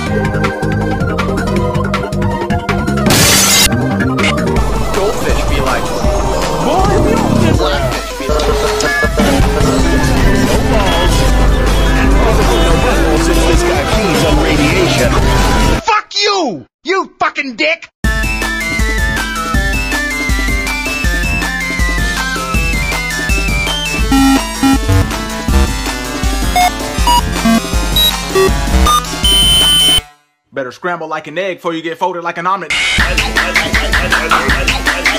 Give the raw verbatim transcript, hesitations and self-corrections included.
Goldfish be like, boy, we don't get blackfish be like. No balls. And probably no nipples since this guy feeds on radiation. Fuck you! You fucking dick! Better scramble like an egg before you get folded like an omelet.